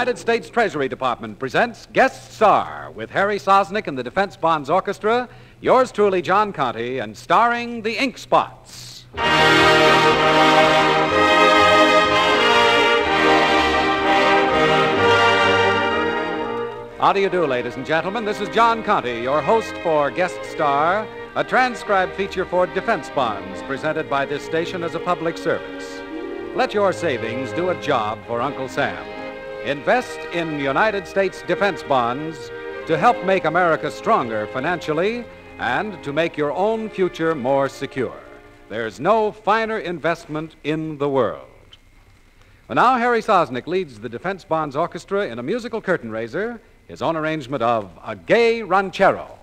United States Treasury Department presents Guest Star with Harry Sosnick and the Defense Bonds Orchestra, yours truly, John Conte, and starring the Ink Spots. How do you do, ladies and gentlemen? This is John Conte, your host for Guest Star, a transcribed feature for Defense Bonds presented by this station as a public service. Let your savings do a job for Uncle Sam. Invest in United States defense bonds to help make America stronger financially and to make your own future more secure. There's no finer investment in the world. Well, now Harry Sosnick leads the Defense Bonds Orchestra in a musical curtain raiser, his own arrangement of A Gay Ranchero.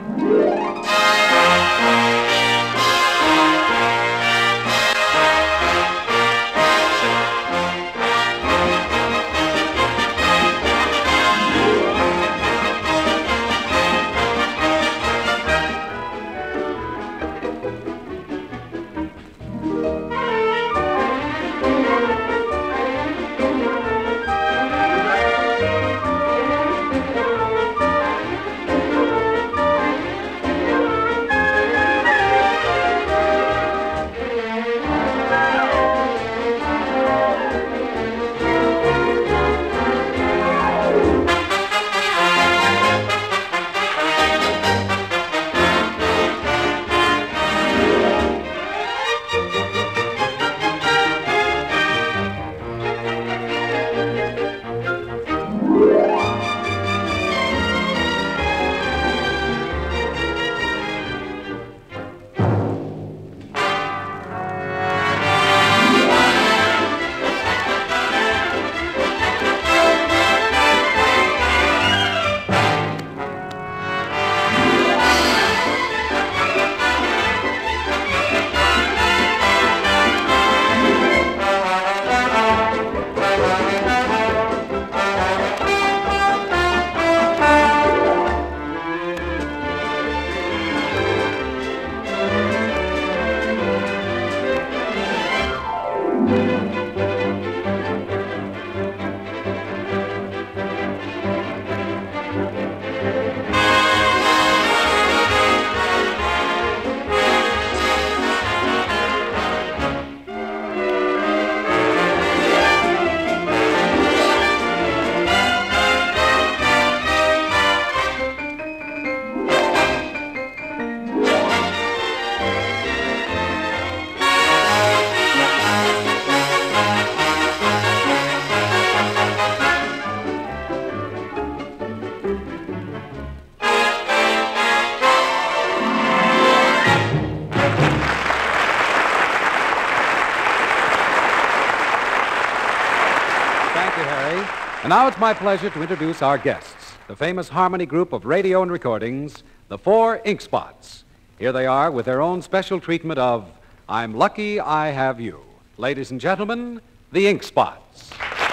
And now it's my pleasure to introduce our guests, the famous harmony group of radio and recordings, the Four Ink Spots. Here they are with their own special treatment of I'm Lucky I Have You. Ladies and gentlemen, the Ink Spots.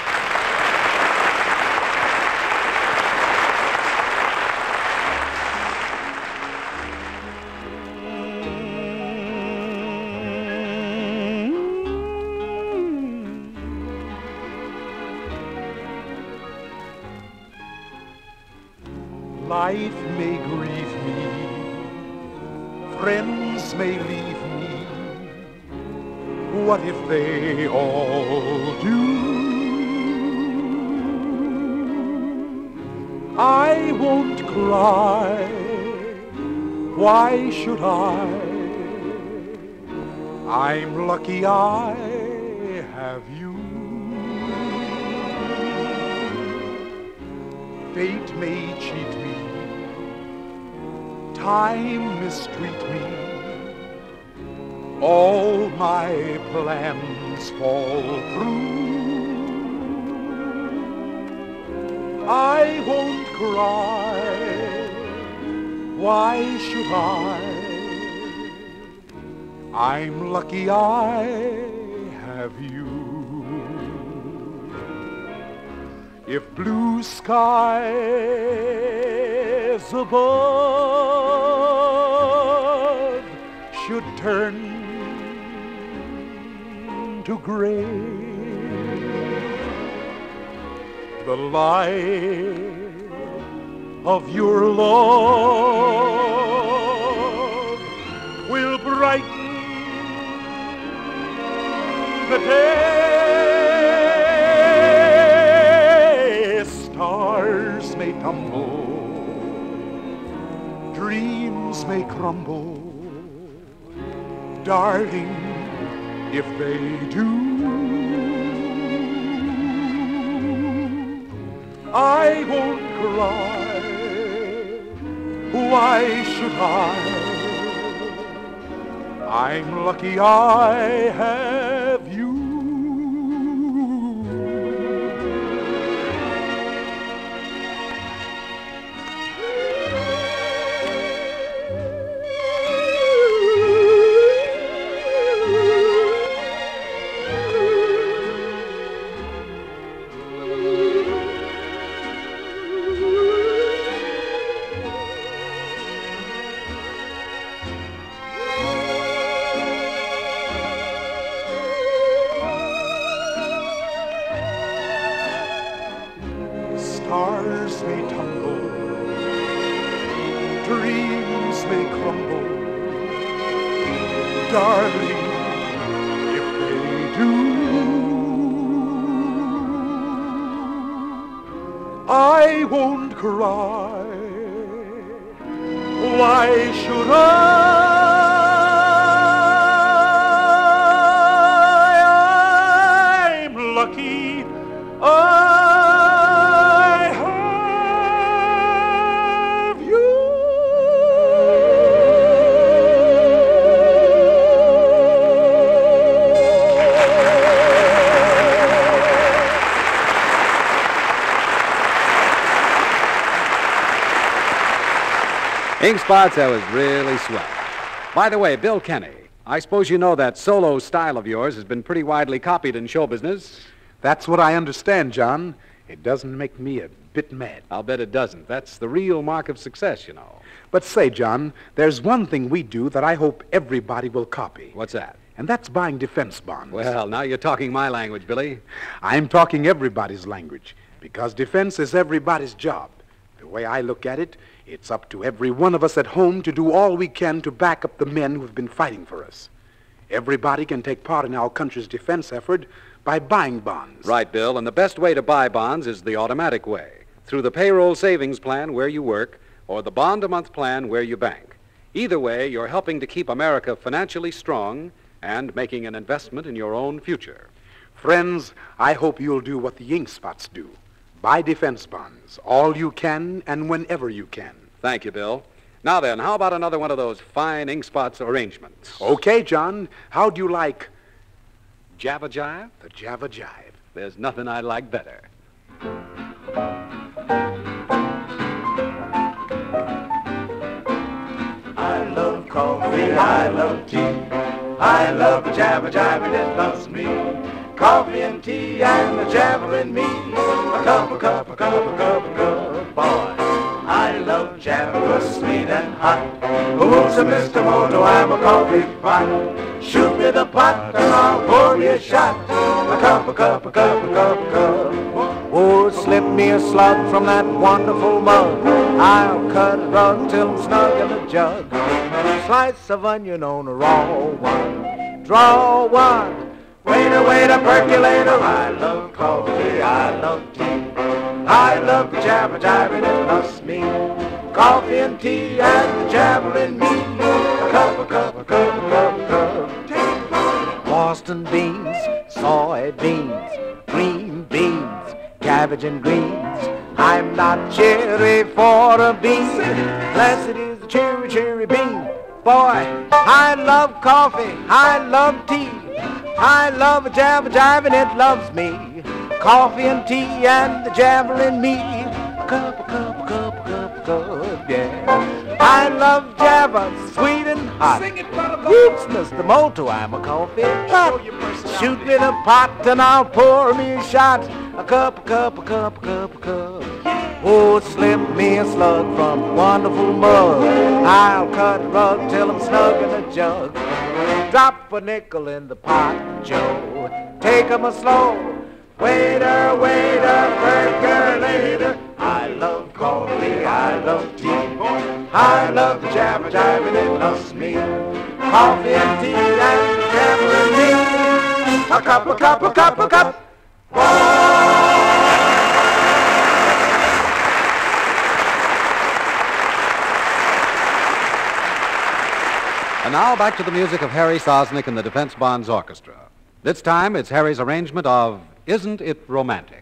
Life may grieve me, friends may leave me. What if they all do? I won't cry, why should I? I'm lucky I have you. Fate may cheat me, time mistreat me, all my plans fall through. I won't cry, why should I? I'm lucky I have you. If blue skies above should turn to gray, the light of your love will brighten the day. Stars may tumble, dreams may crumble, darling, if they do, I won't cry. Why should I? I'm lucky I have you. Stars may tumble, dreams may crumble, darling, if they do, I won't cry. Why should I? I'm lucky. Ink spots, that was really swell. By the way, Bill Kenny, I suppose you know that solo style of yours has been pretty widely copied in show business. That's what I understand, John. It doesn't make me a bit mad. I'll bet it doesn't. That's the real mark of success, you know. But say, John, there's one thing we do that I hope everybody will copy. What's that? And that's buying defense bonds. Well, now you're talking my language, Billy. I'm talking everybody's language, because defense is everybody's job. The way I look at it, it's up to every one of us at home to do all we can to back up the men who have been fighting for us. Everybody can take part in our country's defense effort by buying bonds. Right, Bill, and the best way to buy bonds is the automatic way, through the payroll savings plan where you work or the bond-a-month plan where you bank. Either way, you're helping to keep America financially strong and making an investment in your own future. Friends, I hope you'll do what the ink spots do. Buy defense bonds, all you can and whenever you can. Thank you, Bill. Now then, how about another one of those fine ink spots arrangements? Okay, John. How do you like Java Jive? the Java Jive? There's nothing I like better. I love coffee, I love tea, I love the Java Jive and it loves me. Coffee and tea and the Java and me, a cup, boy. I love Java, sweet and hot. Who's a Mr. Moto, I'm a coffee pot. Shoot me the pot and I'll pour me a shot. A cup. Oh, slip me a slug from that wonderful mug. I'll cut a rug till I'm snug in the jug. Slice of onion on a raw one. Draw one. Waiter, percolator. I love coffee, I love tea. I love the Java Jive and it loves me. Coffee and tea and the Java and me. A cup. Boston beans, soybeans, green beans, cabbage and greens. I'm not cherry for a bean. Blessed is the cherry bean. Boy, I love coffee, I love tea. I love a Java Jive and it loves me. Coffee and tea and the Java and me. Cup, yeah. I love Java, sweet and hot. Sing it, brother. Whoops, Mr. Moto, I'm a coffee pot. Shoot me the pot and I'll pour me a shot. A cup. Oh, slip me a slug from a wonderful mug. I'll cut a rug till I'm snug in a jug. Drop a nickel in the pot, Joe. Take 'em a slow. Waiter, waiter, percolator. I love coffee, I love tea. I love the jabber jive and it loves me. Coffee and tea and jabber and me. A cup, a cup, a cup, a cup. And now back to the music of Harry Sosnick and the Defense Bonds Orchestra. This time it's Harry's arrangement of Isn't It Romantic?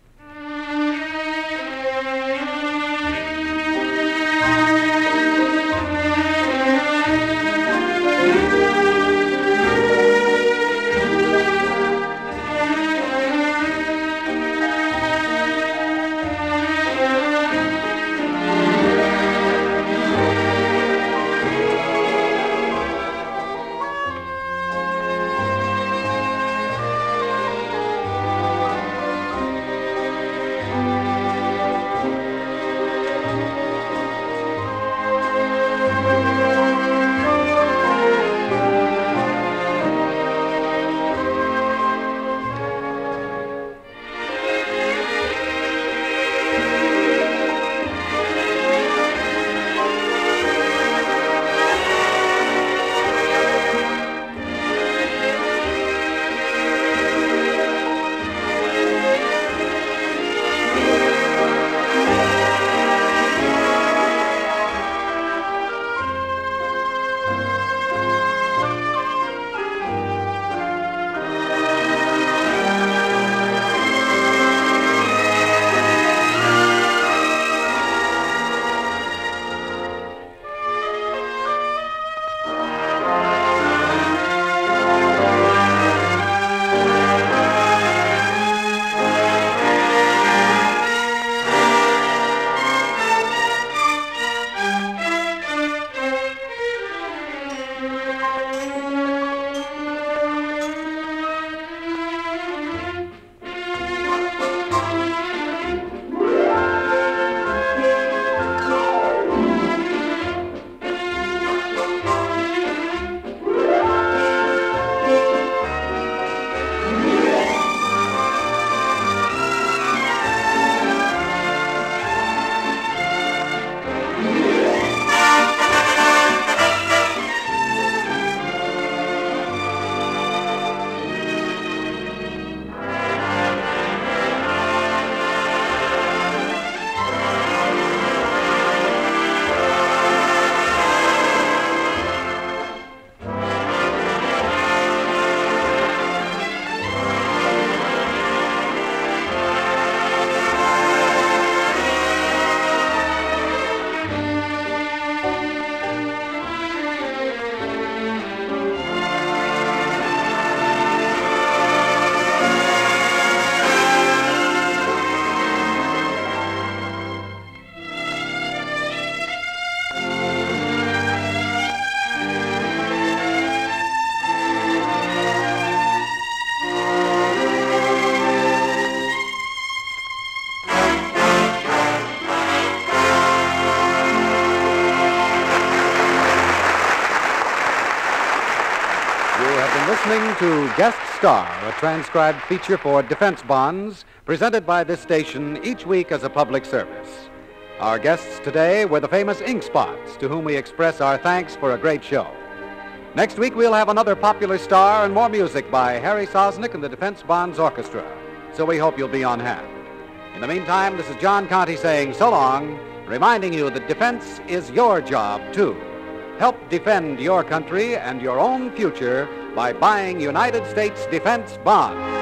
Listening to Guest Star, a transcribed feature for Defense Bonds, presented by this station each week as a public service. Our guests today were the famous Ink Spots, to whom we express our thanks for a great show. Next week, we'll have another popular star and more music by Harry Sosnick and the Defense Bonds Orchestra, so we hope you'll be on hand. In the meantime, this is John Conte saying so long, reminding you that defense is your job, too. Help defend your country and your own future by buying United States Defense Bonds.